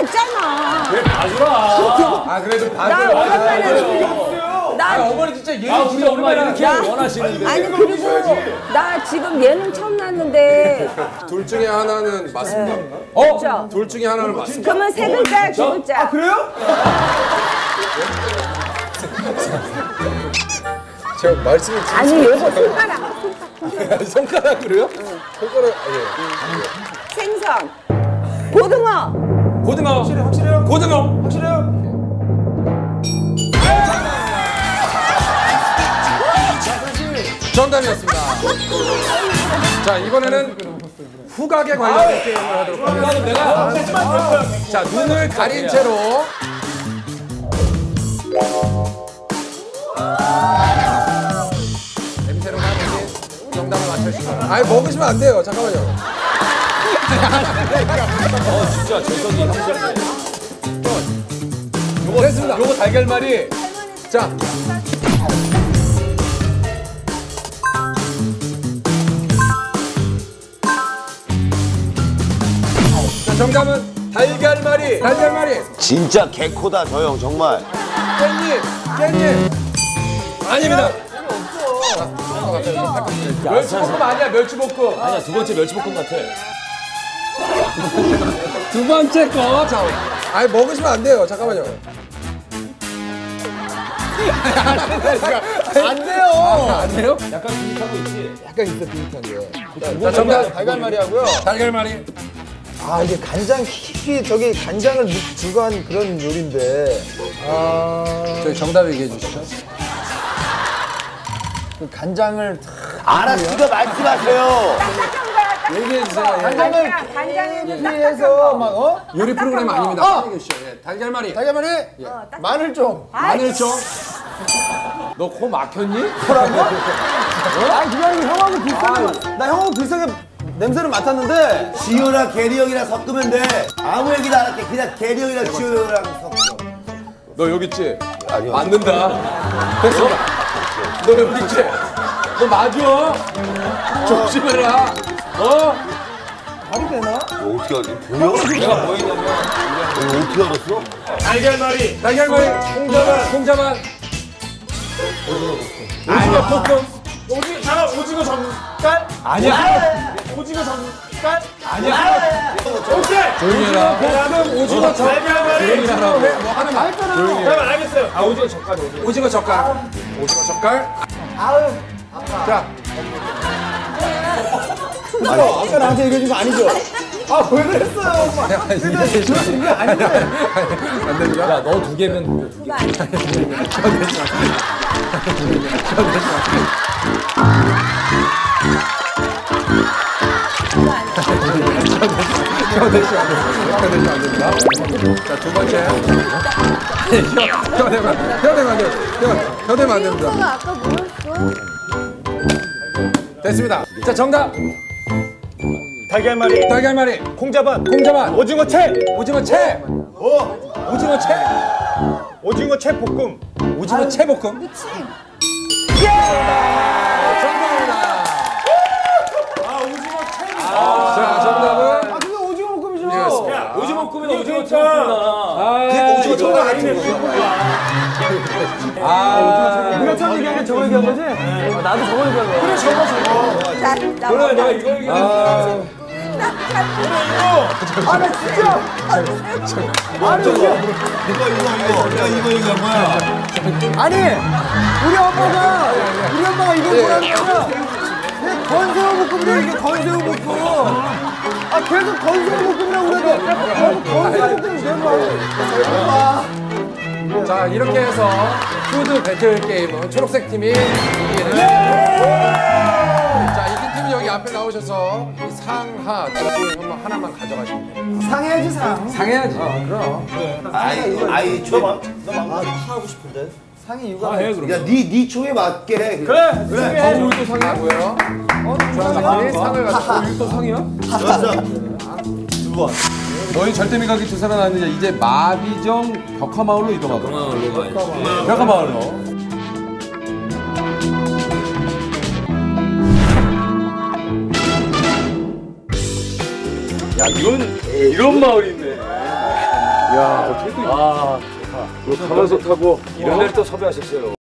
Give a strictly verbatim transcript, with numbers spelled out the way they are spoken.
봤잖아. 왜 봐주라. 아 그래도 봐줘. 나 오랜만에 나 아, 어머니 진짜 예능 아, 우리 엄마 이렇게 나, 원하시는데. 아니 그리고 나 지금 예능 처음 났는데. 둘 중에 하나는 맞습니다. 네. 어? 그렇죠? 둘 중에 하나는 맞습니다. 그러면 세 글자, 두 글자. 아 그래요? 제가 말씀을 진짜 아니 요거 손가락. 손가락으로요? 응. 손가락 예. 생선. 고등어. 고등어. 확실해요? 확실해요? 고등어. 확실해요? 정답이었습니다. 자 이번에는 후각에 관련된 게임을 하도록 하겠습니다. 자 눈을 가린 채로 냄새로 가보니 정답을 맞춰주시면. 아니 먹으시면 안 돼요. 잠깐만요. 어, 진짜 재석이 형제네. 요거 됐습니다. 요거 달걀말이. 자. 자, 정답은 달걀말이. 달걀말이. 진짜 개코다 저 형 정말. 깻잎. 깻잎. 아닙니다. 멸치볶음 아니야 멸치볶음. 아니야, 두 번째 멸치볶음 같아. 두 번째 거. 자, 아니 먹으시면 안 돼요. 잠깐만요. 안 돼요. 아, 안 돼요? 약간 비슷하고 있지? 약간 있어 비슷한 게. 자, 정답 달걀말이 하고요. 달걀말이. 아 이게 간장 킥이 저기 간장을 주고 한 그런 요리인데. 아 저희 정답 얘기해 주시죠. 그 간장을 알았으니까 말씀하세요. 얘기해 주세요. 예. 간장을 간장에 피해서 막 어? 요리 프로그램 거. 아닙니다. 어! 빨리 해주시죠. 예. 달걀말이. 달걀말이 마늘 좀. 마늘 좀. 너 코 막혔니? 아 그게 아니고 형하고 비슷하게 나 형하고 비슷하게 냄새를 맡았는데. 지효랑 게리 형이랑 섞으면 돼. 아무 얘기도 안 할게. 그냥 게리 형이랑 지효 형이랑 섞어. 너 여기 있지? 아니요. 맞는다. 됐어. 너 여기 있지? 너 맞아. 조심해라. 어? 말이 되나? 뭐 어떻게 알지? 보여? 내가 뭐 했냐면. 이거 어떻게 알았어? 달걀말이. 달걀말이. 홍자만. 홍자만. 오징어 볶음. 오징어, 잠깐, 오징어 젓갈? 아니야. 오징어 젓갈? 아니야. 오케이! 조용히 해라. 볶음 오징어 젓. 달걀말이. 조용히 하라고. 뭐 하는 말 했잖아. 조용히 해. 잠깐만, 알겠어요. 아, 오징어 젓갈, 오징어. 오징어 젓갈. 오징어 젓갈. 아유. 자. 아까 아까 나한테 얘기해 준 거 아니죠? 아 왜 그랬어요 오빠? 이게 이게 아닌데. 안 됩니다. 야, 너 두 개면 두 개. 혀내시면 안 됩니다. 혀내시면 안 됩니다. 자, 두 번째. 혀내면, 혀내면 안 돼요. 혀, 혀내면 안 됩니다. 오빠가 아까 뭐였어? 됐습니다. 자, 정답. 달걀말이. 달걀말이. 콩자반. 콩자반. 오징어 채. 오징어 채. 어? 오징어 채. 오징어 채 볶음. 오징어 채볶음. 미치. 정답입니다. 아, 오징어 채. 자, 정답은. 아 근데 오징어 볶음이죠. 이거였습니다. 야, 오징어 볶음은 오징어 채구나. 아, 오징어 이거 젓갈 아니네. 아, 아, 우리가 처음 얘기한 게 저거 얘기한 거지? 어, 나도 저거 얘기한 거야. 그래 저거 저거. 자, 그래, 나 내가 이거 얘기했어. 아 나 진짜. 아니 이거 이거 이거 이거. 야 이거 이거 뭐야? 아니 우리 엄마가 우리 엄마가 이거 뭐라니까. 건새우 볶음이래 이게 건새우 볶음. 아 계속 건새우 볶음이라고 그러는데 계속 건새우 볶음이 된 거야. 자, 이렇게 해서 푸드 배틀 게임은 초록색 팀이 이기는. 자, 이긴 팀이 여기 앞에 나오셔서 이 상하 둘 중에 한번 하나만 가져가시면 돼요. 상해야지 상. 상해야지. 아이 아이 초. 상의 이유가 해, 그럼. 야네네 총에 맞게 해. 그래. 그래. 거울도 상이고요. 주한사람이 상을 가지고 또 상이야? 너희 절대미각이 두 살아났는데 이제 마비정 벽화마을로 이동하고 벽화마을로 야, 이건 이런 마을이 있네. 야, 어떻게 또. 아, 좋다. 가면서 타고 이런 데를 또 섭외하셨어요.